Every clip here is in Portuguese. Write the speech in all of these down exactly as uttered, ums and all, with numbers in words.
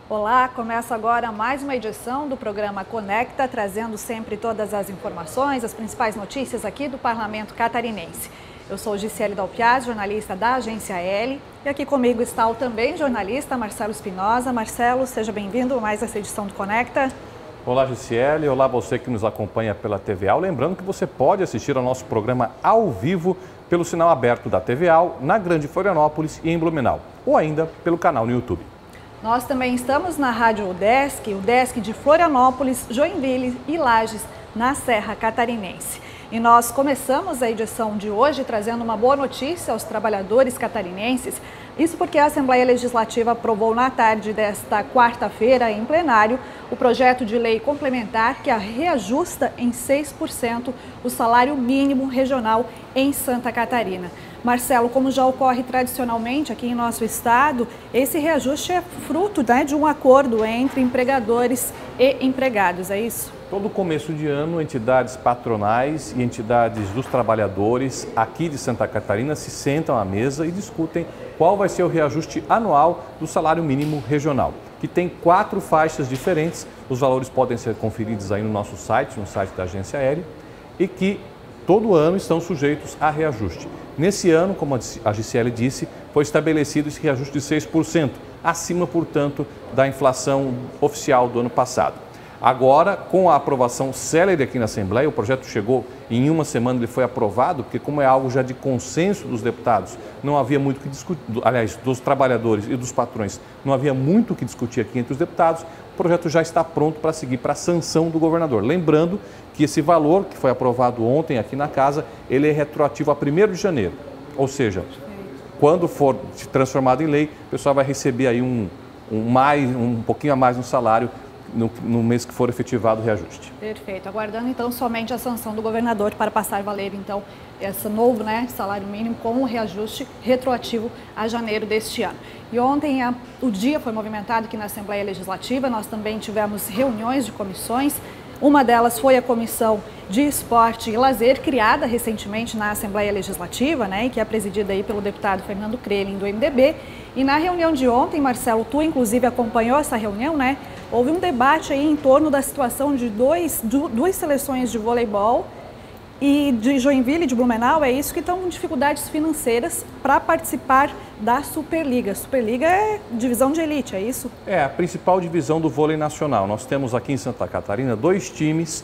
Olá, começa agora mais uma edição do programa Conecta, trazendo sempre todas as informações, as principais notícias aqui do Parlamento Catarinense. Eu sou Gisele Dalpiaz, jornalista da Agência L, e aqui comigo está o também jornalista Marcelo Espinosa. Marcelo, seja bem-vindo a mais essa edição do Conecta. Olá, Gisele. Olá, você que nos acompanha pela T V A. Lembrando que você pode assistir ao nosso programa ao vivo pelo sinal aberto da T V A, na Grande Florianópolis e em Blumenau, ou ainda pelo canal no YouTube. Nós também estamos na Rádio UDESC, o UDESC de Florianópolis, Joinville e Lages, na Serra Catarinense. E nós começamos a edição de hoje trazendo uma boa notícia aos trabalhadores catarinenses. Isso porque a Assembleia Legislativa aprovou na tarde desta quarta-feira, em plenário, o projeto de lei complementar que reajusta em seis por cento o salário mínimo regional em Santa Catarina. Marcelo, como já ocorre tradicionalmente aqui em nosso estado, esse reajuste é fruto, né, de um acordo entre empregadores e empregados, é isso? Todo começo de ano, entidades patronais e entidades dos trabalhadores aqui de Santa Catarina se sentam à mesa e discutem qual vai ser o reajuste anual do salário mínimo regional, que tem quatro faixas diferentes. Os valores podem ser conferidos aí no nosso site, no site da Agência Aérea, e que todo ano estão sujeitos a reajuste. Nesse ano, como a Gisele disse, foi estabelecido esse reajuste de seis por cento, acima, portanto, da inflação oficial do ano passado. Agora, com a aprovação célere aqui na Assembleia, o projeto chegou em uma semana, ele foi aprovado, porque como é algo já de consenso dos deputados, não havia muito o que discutir, aliás, dos trabalhadores e dos patrões, não havia muito o que discutir aqui entre os deputados, o projeto já está pronto para seguir para a sanção do governador. Lembrando que esse valor que foi aprovado ontem aqui na casa, ele é retroativo a primeiro de janeiro, ou seja, quando for transformado em lei, o pessoal vai receber aí um, um, mais, um pouquinho a mais no salário, No, no mês que for efetivado o reajuste. Perfeito. Aguardando então somente a sanção do governador para passar a valer então esse novo, né, salário mínimo com o reajuste retroativo a janeiro deste ano. E ontem a, o dia foi movimentado aqui na Assembleia Legislativa, nós também tivemos reuniões de comissões. Uma delas foi a Comissão de Esporte e Lazer, criada recentemente na Assembleia Legislativa, né, e que é presidida aí pelo deputado Fernando Krelin, do M D B. E na reunião de ontem, Marcelo, tu inclusive acompanhou essa reunião, né? Houve um debate aí em torno da situação de dois, duas seleções de voleibol e de Joinville e de Blumenau, é isso, que estão com dificuldades financeiras para participar da Superliga. Superliga é divisão de elite, é isso? É a principal divisão do vôlei nacional. Nós temos aqui em Santa Catarina dois times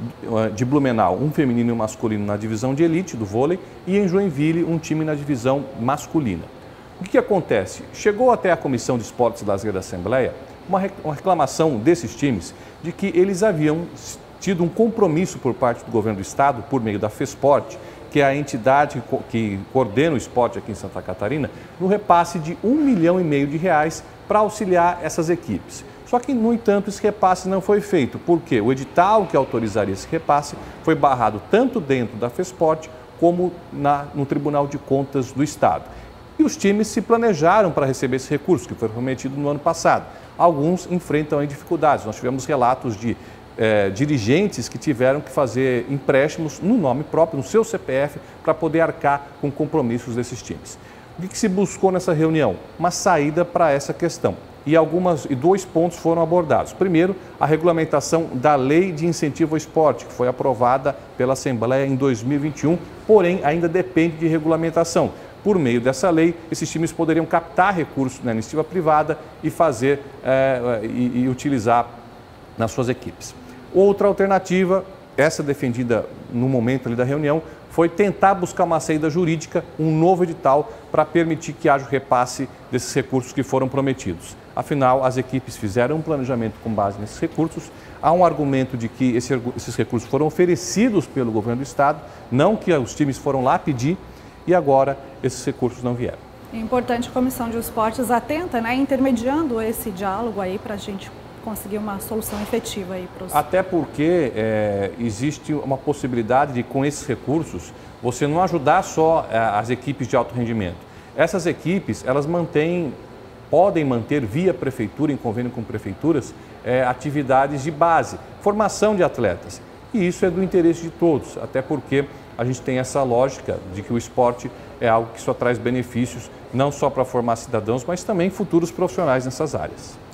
de Blumenau, um feminino e um masculino na divisão de elite do vôlei, e em Joinville um time na divisão masculina. O que, que acontece? Chegou até a Comissão de Esportes e Lazer da Assembleia uma reclamação desses times de que eles haviam tido um compromisso por parte do governo do estado, por meio da FESPORT, que é a entidade que coordena o esporte aqui em Santa Catarina, no repasse de um milhão e meio de reais para auxiliar essas equipes. Só que, no entanto, esse repasse não foi feito, porque o edital que autorizaria esse repasse foi barrado tanto dentro da FESPORT como na, no Tribunal de Contas do Estado. E os times se planejaram para receber esse recurso, que foi prometido no ano passado. Alguns enfrentam aí dificuldades. Nós tivemos relatos de eh, dirigentes que tiveram que fazer empréstimos no nome próprio, no seu C P F, para poder arcar com compromissos desses times. O que se buscou nessa reunião? Uma saída para essa questão. E, algumas, e dois pontos foram abordados. Primeiro, a regulamentação da Lei de Incentivo ao Esporte, que foi aprovada pela Assembleia em dois mil e vinte e um, porém ainda depende de regulamentação. Por meio dessa lei, esses times poderiam captar recursos na iniciativa privada e fazer é, e, e utilizar nas suas equipes. Outra alternativa, essa defendida no momento ali da reunião, foi tentar buscar uma saída jurídica, um novo edital para permitir que haja o repasse desses recursos que foram prometidos. Afinal, as equipes fizeram um planejamento com base nesses recursos. Há um argumento de que esse, esses recursos foram oferecidos pelo governo do estado, não que os times foram lá pedir, e agora esses recursos não vieram. É importante a Comissão de Esportes atenta, né, intermediando esse diálogo aí para a gente conseguir uma solução efetiva aí para os... Até porque é, existe uma possibilidade de, com esses recursos, você não ajudar só é, as equipes de alto rendimento. Essas equipes, elas mantêm, podem manter via prefeitura, em convênio com prefeituras, é, atividades de base, formação de atletas. E isso é do interesse de todos, até porque a gente tem essa lógica de que o esporte é algo que só traz benefícios, não só para formar cidadãos, mas também futuros profissionais nessas áreas.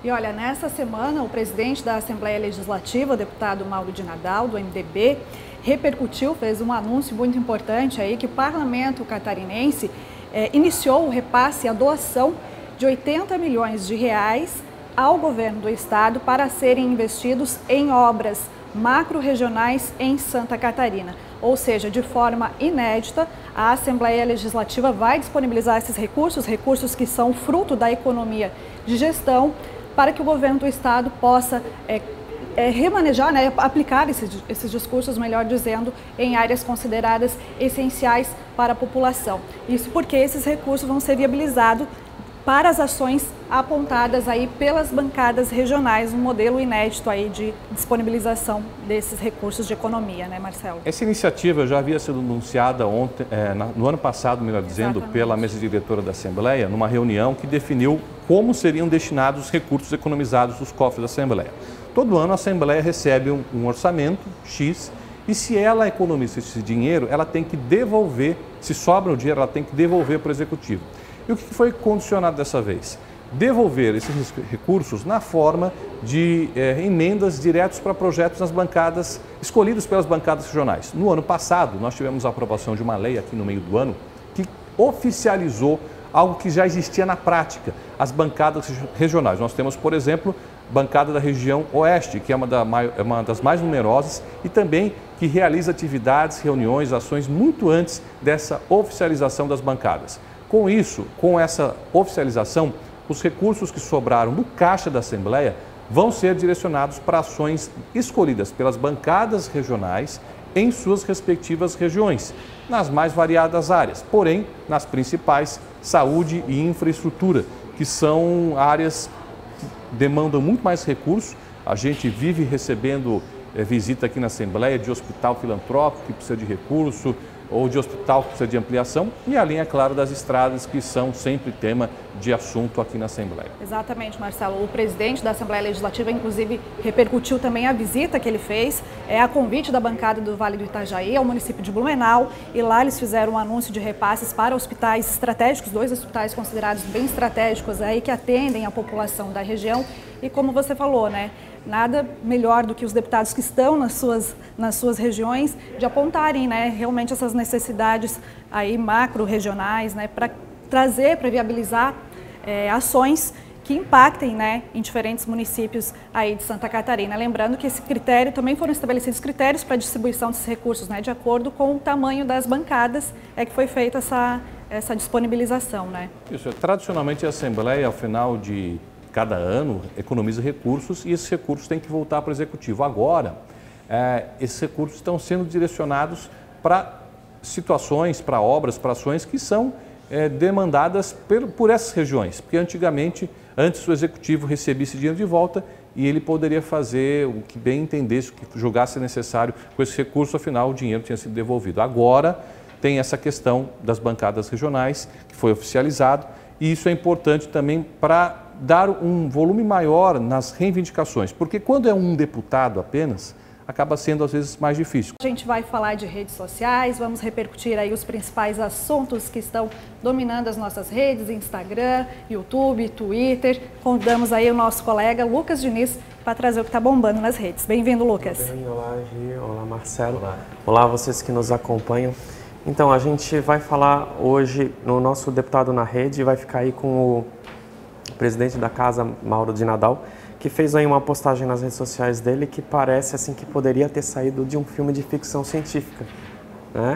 E olha, nessa semana o presidente da Assembleia Legislativa, o deputado Mauro de Nadal, do M D B, repercutiu, fez um anúncio muito importante aí que o parlamento catarinense eh, iniciou o repasse, a doação de oitenta milhões de reais ao governo do estado para serem investidos em obras macro-regionais em Santa Catarina. Ou seja, de forma inédita, a Assembleia Legislativa vai disponibilizar esses recursos, recursos que são fruto da economia de gestão, para que o governo do estado possa é, é, remanejar, né, aplicar esses, esses discursos, melhor dizendo, em áreas consideradas essenciais para a população. Isso porque esses recursos vão ser viabilizados para as ações apontadas aí pelas bancadas regionais, um modelo inédito aí de disponibilização desses recursos de economia, né, Marcelo? Essa iniciativa já havia sido anunciada ontem, é, no ano passado, melhor dizendo, Exatamente. pela mesa diretora da Assembleia, numa reunião que definiu como seriam destinados os recursos economizados dos cofres da Assembleia. Todo ano a Assembleia recebe um, um orçamento X e se ela economiza esse dinheiro, ela tem que devolver, se sobra o dinheiro, ela tem que devolver para o Executivo. E o que foi condicionado dessa vez? Devolver esses recursos na forma de eh, emendas diretos para projetos nas bancadas, escolhidos pelas bancadas regionais. No ano passado, nós tivemos a aprovação de uma lei aqui no meio do ano que oficializou algo que já existia na prática, as bancadas regionais. Nós temos, por exemplo, bancada da região Oeste, que é uma, da, é uma das mais numerosas e também que realiza atividades, reuniões, ações muito antes dessa oficialização das bancadas. Com isso, com essa oficialização, os recursos que sobraram do caixa da Assembleia vão ser direcionados para ações escolhidas pelas bancadas regionais em suas respectivas regiões, nas mais variadas áreas, porém, nas principais, saúde e infraestrutura, que são áreas que demandam muito mais recursos. A gente vive recebendo é, visita aqui na Assembleia de hospital filantrópico que precisa de recurso, ou de hospital que precisa de ampliação, e além, é claro, das estradas, que são sempre tema de assunto aqui na Assembleia. Exatamente, Marcelo. O presidente da Assembleia Legislativa, inclusive, repercutiu também a visita que ele fez, é a convite da bancada do Vale do Itajaí ao município de Blumenau, e lá eles fizeram um anúncio de repasses para hospitais estratégicos, dois hospitais considerados bem estratégicos aí, que atendem a população da região, e como você falou, né? Nada melhor do que os deputados que estão nas suas, nas suas regiões de apontarem, né, realmente essas necessidades aí macro-regionais, né, para trazer, para viabilizar é, ações que impactem, né, em diferentes municípios aí de Santa Catarina. Lembrando que esse critério, também foram estabelecidos critérios para a distribuição desses recursos, né, de acordo com o tamanho das bancadas, é que foi feita essa, essa disponibilização, né? Isso, tradicionalmente a Assembleia, ao final de cada ano, economiza recursos e esses recursos têm que voltar para o Executivo. Agora, é, esses recursos estão sendo direcionados para situações, para obras, para ações que são é, demandadas por, por essas regiões. Porque antigamente, antes o Executivo recebia esse dinheiro de volta e ele poderia fazer o que bem entendesse, o que julgasse necessário com esse recurso, afinal o dinheiro tinha sido devolvido. Agora tem essa questão das bancadas regionais, que foi oficializado, e isso é importante também para dar um volume maior nas reivindicações, porque quando é um deputado apenas, acaba sendo às vezes mais difícil. A gente vai falar de redes sociais, vamos repercutir aí os principais assuntos que estão dominando as nossas redes, Instagram, YouTube, Twitter. Convidamos aí o nosso colega Lucas Diniz para trazer o que está bombando nas redes. Bem-vindo, Lucas. Bem, olá, Gi, olá, Marcelo. Olá. Olá, vocês que nos acompanham. Então, a gente vai falar hoje no nosso Deputado na Rede, vai ficar aí com o presidente da casa, Mauro de Nadal, que fez aí uma postagem nas redes sociais dele que parece assim que poderia ter saído de um filme de ficção científica, né?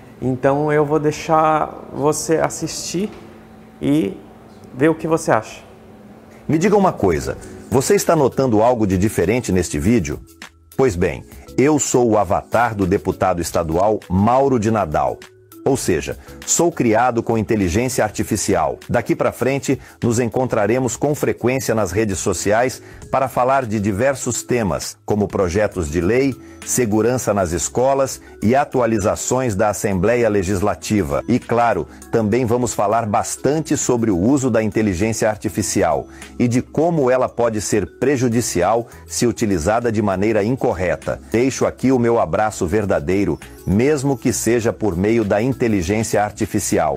Então eu vou deixar você assistir e ver o que você acha. Me diga uma coisa, você está notando algo de diferente neste vídeo? Pois bem, eu sou o avatar do deputado estadual Mauro de Nadal. Ou seja, sou criado com inteligência artificial. Daqui para frente, nos encontraremos com frequência nas redes sociais para falar de diversos temas, como projetos de lei, segurança nas escolas e atualizações da Assembleia Legislativa. E, claro, também vamos falar bastante sobre o uso da inteligência artificial e de como ela pode ser prejudicial se utilizada de maneira incorreta. Deixo aqui o meu abraço verdadeiro, mesmo que seja por meio da inteligência artificial.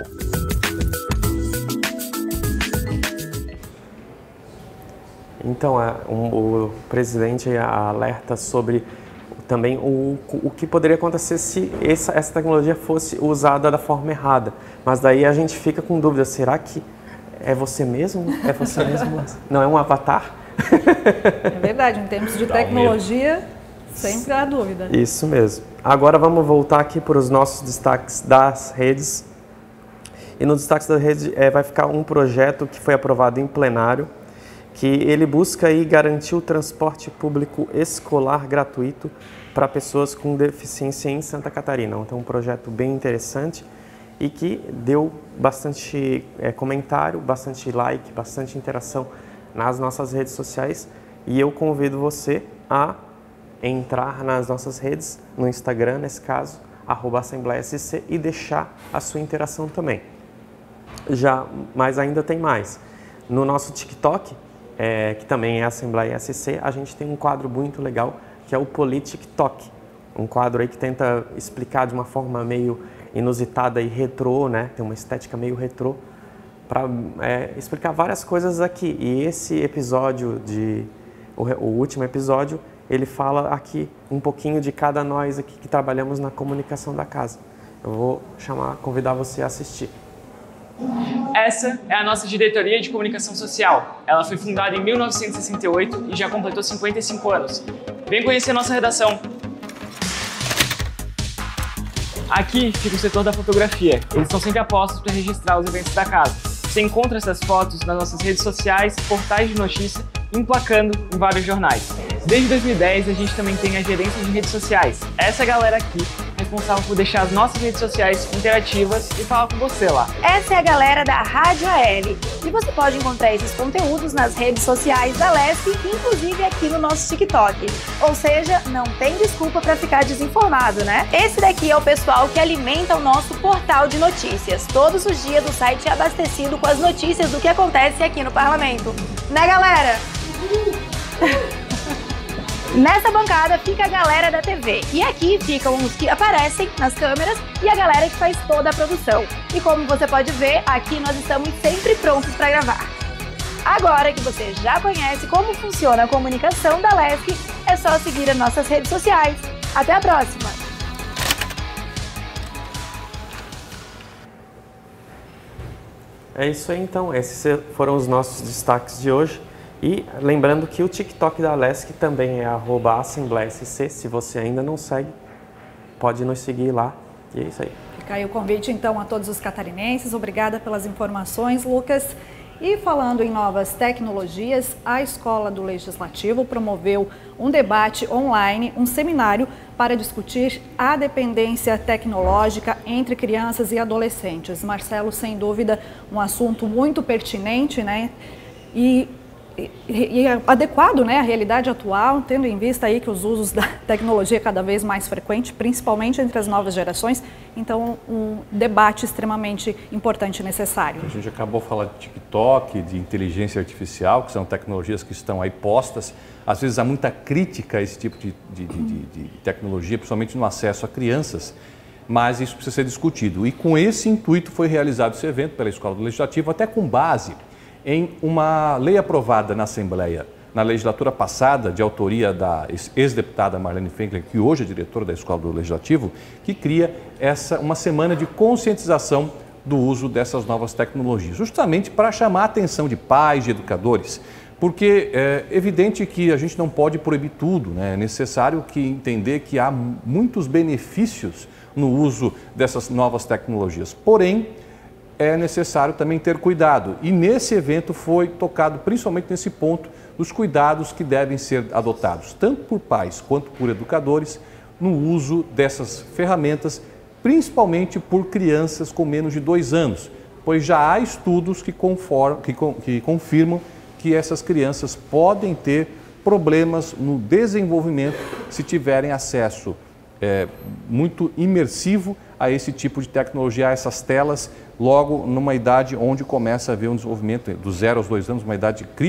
Então, é, um, o presidente alerta sobre também o, o que poderia acontecer se essa, essa tecnologia fosse usada da forma errada. Mas daí a gente fica com dúvida, será que é você mesmo? É você mesmo? Não é um avatar? É verdade, em termos de tecnologia, sempre há dúvida. Isso mesmo. Agora vamos voltar aqui para os nossos destaques das redes. E no destaque da rede é, vai ficar um projeto que foi aprovado em plenário, que ele busca aí garantir o transporte público escolar gratuito para pessoas com deficiência em Santa Catarina. Então, um projeto bem interessante e que deu bastante é, comentário, bastante like, bastante interação nas nossas redes sociais. E eu convido você a entrar nas nossas redes, no Instagram, nesse caso, arroba Assembleia S C, e deixar a sua interação também. Já, mas ainda tem mais. No nosso TikTok, é, que também é Assembleia S C, a gente tem um quadro muito legal, que é o PoliTikTok. Um quadro aí que tenta explicar de uma forma meio inusitada e retrô, né? Tem uma estética meio retrô, para é, explicar várias coisas aqui. E esse episódio, de, o, o último episódio, ele fala aqui um pouquinho de cada nós aqui que trabalhamos na comunicação da casa. Eu vou chamar, convidar você a assistir. Essa é a nossa diretoria de comunicação social. Ela foi fundada em mil novecentos e sessenta e oito e já completou cinquenta e cinco anos. Vem conhecer nossa redação. Aqui fica o setor da fotografia. Eles estão sempre a postos para registrar os eventos da casa. Você encontra essas fotos nas nossas redes sociais, portais de notícia, emplacando em vários jornais. Desde dois mil e dez a gente também tem a gerência de redes sociais. Essa galera aqui é responsável por deixar as nossas redes sociais interativas e falar com você lá. Essa é a galera da Rádio A L. E você pode encontrar esses conteúdos nas redes sociais da Lesc, inclusive aqui no nosso TikTok. Ou seja, não tem desculpa para ficar desinformado, né? Esse daqui é o pessoal que alimenta o nosso portal de notícias. Todos os dias o site é abastecido com as notícias do que acontece aqui no Parlamento. Né, galera? Nessa bancada fica a galera da T V e aqui ficam os que aparecem nas câmeras e a galera que faz toda a produção. E como você pode ver, aqui nós estamos sempre prontos para gravar. Agora que você já conhece como funciona a comunicação da Lesc, é só seguir as nossas redes sociais. Até a próxima! É isso aí então, esses foram os nossos destaques de hoje. E lembrando que o TikTok da Lesc também é arroba Assembleia S C. Se você ainda não segue, pode nos seguir lá. E é isso aí. Fica aí o convite então a todos os catarinenses. Obrigada pelas informações, Lucas. E falando em novas tecnologias, a Escola do Legislativo promoveu um debate online, um seminário para discutir a dependência tecnológica entre crianças e adolescentes. Marcelo, sem dúvida, um assunto muito pertinente, né? E E, e adequado, né, à realidade atual, tendo em vista aí que os usos da tecnologia é cada vez mais frequente, principalmente entre as novas gerações. Então, um debate extremamente importante e necessário. A gente acabou falando de TikTok, de inteligência artificial, que são tecnologias que estão aí postas. Às vezes há muita crítica a esse tipo de, de, de, de, de tecnologia, principalmente no acesso a crianças, mas isso precisa ser discutido. E com esse intuito foi realizado esse evento pela Escola do Legislativo, até com base em uma lei aprovada na Assembleia, na legislatura passada, de autoria da ex-deputada Marlene Finkler, que hoje é diretora da Escola do Legislativo, que cria essa, uma semana de conscientização do uso dessas novas tecnologias, justamente para chamar a atenção de pais, de educadores, porque é evidente que a gente não pode proibir tudo, né? É necessário que entender que há muitos benefícios no uso dessas novas tecnologias, porém, é necessário também ter cuidado. E nesse evento foi tocado principalmente nesse ponto dos cuidados que devem ser adotados, tanto por pais quanto por educadores, no uso dessas ferramentas, principalmente por crianças com menos de dois anos, pois já há estudos que, conform, que, que confirmam que essas crianças podem ter problemas no desenvolvimento se tiverem acesso é, muito imersivo a esse tipo de tecnologia, a essas telas, logo numa idade onde começa a haver um desenvolvimento dos zero aos dois anos, uma idade crítica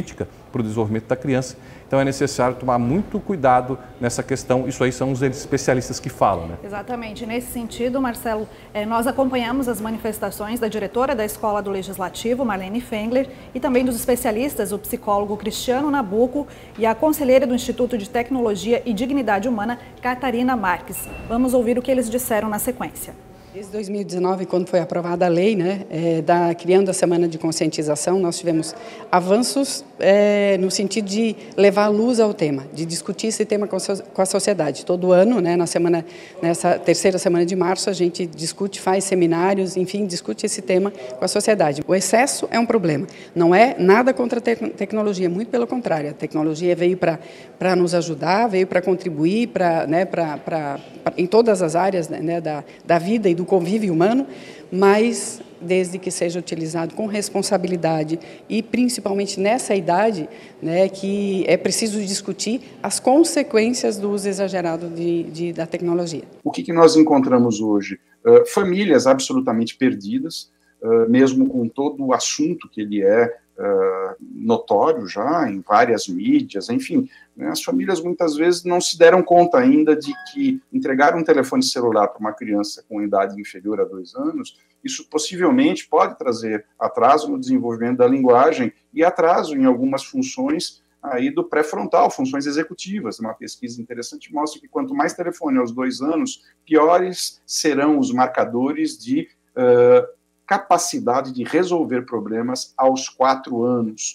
para o desenvolvimento da criança. Então é necessário tomar muito cuidado nessa questão. Isso aí são os especialistas que falam, né? Exatamente. Nesse sentido, Marcelo, eh, nós acompanhamos as manifestações da diretora da Escola do Legislativo, Marlene Fengler, e também dos especialistas, o psicólogo Cristiano Nabuco e a conselheira do Instituto de Tecnologia e Dignidade Humana, Catarina Marques. Vamos ouvir o que eles disseram na sequência. Desde dois mil e dezenove, quando foi aprovada a lei, né, é, da, criando a Semana de Conscientização, nós tivemos avanços é, no sentido de levar luz ao tema, de discutir esse tema com a, com a sociedade. Todo ano, né, na semana, nessa terceira semana de março, a gente discute, faz seminários, enfim, discute esse tema com a sociedade. O excesso é um problema, não é nada contra a te tecnologia, muito pelo contrário. A tecnologia veio para para nos ajudar, veio para contribuir pra, né, pra, pra, pra, em todas as áreas, né, da, da vida e do convívio humano, mas desde que seja utilizado com responsabilidade e principalmente nessa idade, né, que é preciso discutir as consequências do uso exagerado de, de, da tecnologia. O que, que nós encontramos hoje? Uh, famílias absolutamente perdidas, uh, mesmo com todo o assunto que ele é Uh, notório já em várias mídias, enfim, né, as famílias muitas vezes não se deram conta ainda de que entregar um telefone celular para uma criança com idade inferior a dois anos, isso possivelmente pode trazer atraso no desenvolvimento da linguagem e atraso em algumas funções aí do pré-frontal, funções executivas. Uma pesquisa interessante mostra que quanto mais telefone aos dois anos, piores serão os marcadores de uh, capacidade de resolver problemas aos quatro anos.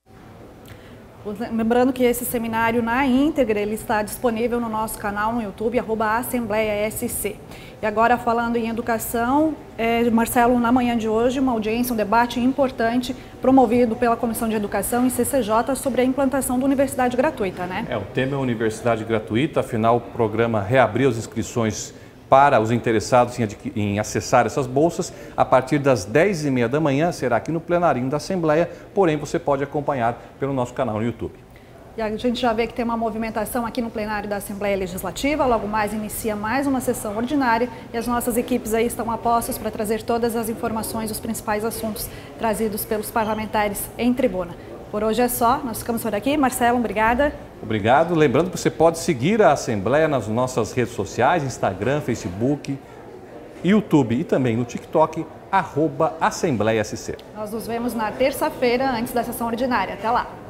Lembrando que esse seminário na íntegra ele está disponível no nosso canal no YouTube, arroba Assembleia S C. E agora falando em educação, é, Marcelo, na manhã de hoje, uma audiência, um debate importante promovido pela Comissão de Educação e C C J sobre a implantação da universidade gratuita, né? É, o tema é universidade gratuita, afinal o programa reabriu as inscrições para os interessados em, em acessar essas bolsas a partir das dez e meia da manhã, será aqui no plenarinho da Assembleia, porém você pode acompanhar pelo nosso canal no YouTube. E a gente já vê que tem uma movimentação aqui no plenário da Assembleia Legislativa, logo mais inicia mais uma sessão ordinária e as nossas equipes aí estão a postos para trazer todas as informações, os principais assuntos trazidos pelos parlamentares em tribuna. Por hoje é só, nós ficamos por aqui. Marcelo, obrigada. Obrigado. Lembrando que você pode seguir a Assembleia nas nossas redes sociais, Instagram, Facebook, YouTube e também no TikTok, arroba Assembleia S C. Nós nos vemos na terça-feira, antes da sessão ordinária. Até lá.